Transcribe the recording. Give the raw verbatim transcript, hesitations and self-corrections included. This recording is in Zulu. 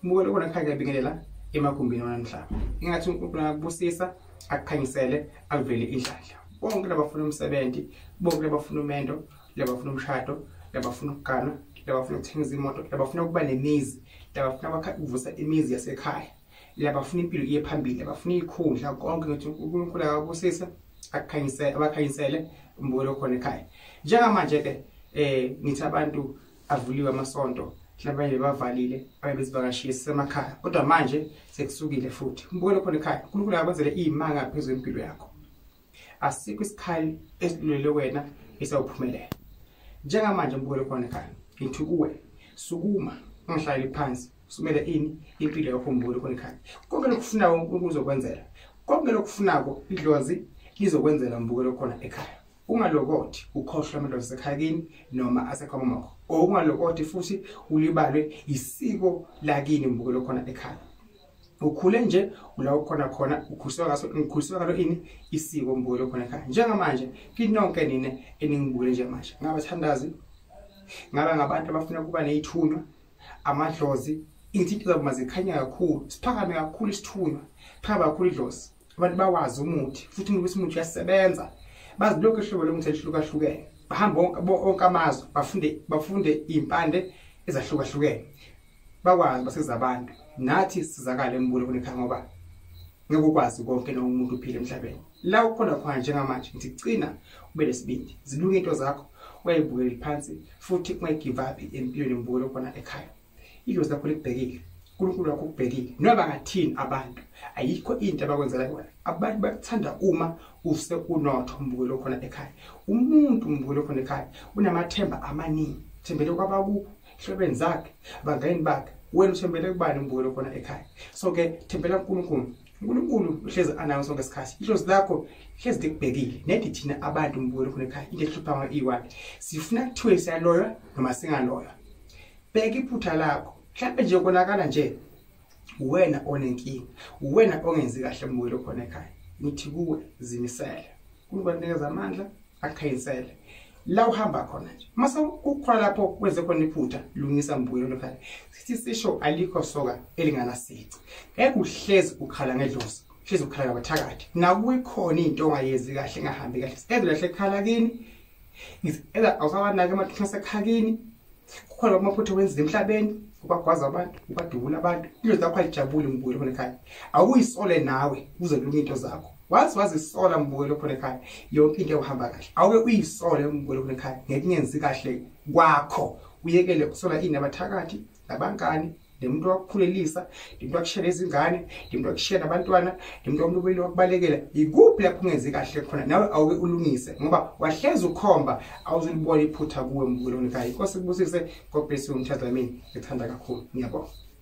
Mbukelo khona ekhaya kuyabingelela emagumbini wanamhlanje. Ingathi uNkulunkulu akubusisa akukhanyisele akuvele idladla. Bonke labafuna umsebenzi, bonke labafuna umendo, labafuna umshado, labafuna ukugana, labafuna ukuthenga izimoto, labafuna ukuba nemizi, labafuna ukuvusa imizi yasekhaya, labafuna impilo iye phambili, labafuna ikhundla konke ngithi uNkulunkulu akubusisa akukhanyisele abakhanyisele umbukelo khona ekhaya. Njengamanje ke eh ngithi abantu avuliwe amasonto, labanye bavalile abezivakashile sisemakhaya, kodwa manje sekusukile futhi umbukelo khona ekhaya. uNkulunkulu akwenzele imanga phezulu empilo yakho. Asikho isikhali esilulele wena esawuphumelela. Njengamanje umbukelo khona ekhaya ngithi kuwe sukuma ungahlali phansi sumele ini impilo yakho umbukelo khona ekhaya. Konke lokufunayo uNkulunkulu uzokwenzela, konke lokufunako idlozi lizokwenzela umbukelo khona ekhaya. Ungalokothi ukhohlwa amadlozi ekhaya kini noma asekhaya makho, o ungalokothi futhi ulibalwe isiko lakini umbukelo khona ekhaya. Ukhule nje ula ukhona khona ukhuliswa ngaso ngikhuliswa ngalo ini isiko umbukelo khona ekhaya. Njengamanje kinonke nine eningibukele nje manje, ngabathandazi, ngaba ngabantu abafuna kuba nezithunywa, amadlozi, insipho zabo mazikhanya kakhulu, siphakame kakhulu isithunywa, phaba kakhulu idlozi. Abantu bawazi umuthi futhi umuthi umuthi uyasebenza. Bazi lokho ehlobo lomuthi elihlukahlukene. Bahamba onke amazwe bafunde bafunde impande ezahlukahlukene. Bakwazi basiza abantu. Nathi sizakale umbukelo khona ekhaya ngoba ngeke ukwazi konke nomuntu uphile emhlabeni. La ukhona khona njengamanje ngithi gcina ube lesibindi. Zilunge into zakho, wayibukele phansi futhi ungayigive up empilweni umbukelo khona ekhaya. Idlozi lakho likubhekile, uNkulunkulu wakho ukubhekile. Noma ngathini abantu, ayikho into abakwenzela wena. Abantu bakuthanda uma use unotho umbukelo khona ekhaya. Umuntu umbukelo khona ekhaya unamathemba amaningi. Thembele kwabaku hlobeni zakhe, abangani bakhe. Wena uthembele kubani umbukelo khona ekhaya. So ke thembela kuNkulunkulu. uNkulunkulu uhlezi anayo sonke isikhathi. Idlozi lakho hlezi likubhekile. Nethi thina abantu umbukelo khona ekhaya into ehlupha nga iwani. Sifuna kuthiwe siyaloya noma singaloya. Bheka iphutha lakho. Mhlawumbe nje konakala nje uwena onenkinga, uwena ongenzi kahle umbukelo khona ekhaya. Ngithi kuwe zimisele. uNkulunkulu unikeza amandla akukhanyisele. La uhamba khona nje. Mase ukukhola lapho wenze khona iphutha, lungisa umbukelo ekhaya. Sithi sisho alikho soka elingana sici. Ngeke uhlezi ukhala ngedlozi, hlezi ukhala ngabathakathi. Nakuwe khona into ongayenzi kahle engahambi kahle. Eze lahle ekhala kini. Eza awusabanake amathina sekhakini. Kukhona amaphutha wenza emhlabeni, ukwagwaza abantu, ukwadubula abantu. Idlozi lakho alijabule umbukelo khona ekhaya. Awuyisole nawe uze kulunga into zakho. Wazi wazi isola umbukelo khona ekhaya. Yonke into ehamba kahle. Awuke uyisole umbukelo khona ekhaya. Ngeke ngenzi kahle kwakho. Uyekele ukusola inabathakathi, nabangani, nemuntu wakukhulelisa, nemuntu wakushela izingane, nemuntu wakushela abantwana, nemuntu omlubeli wakubalekela. Ikuphi lapho ungenzi kahle khona nawe awuke ulungise ngoba wahleza ukhomba awuzulibona iphutha kuwe umbukelo khona ekhaya. Inkosi kubusise, God bless you mthatha mina. Ngithanda kakhulu. Ngiyabonga.